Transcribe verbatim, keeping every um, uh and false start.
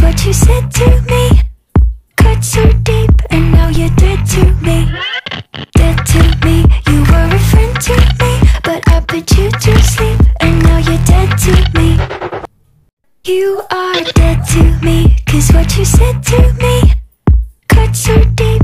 what you said to me cut so deep, and now you're dead to me. Dead to me. You were a friend to me, but I put you to sleep, and now you're dead to me. You are dead to me, 'cause what you said to me cut so deep,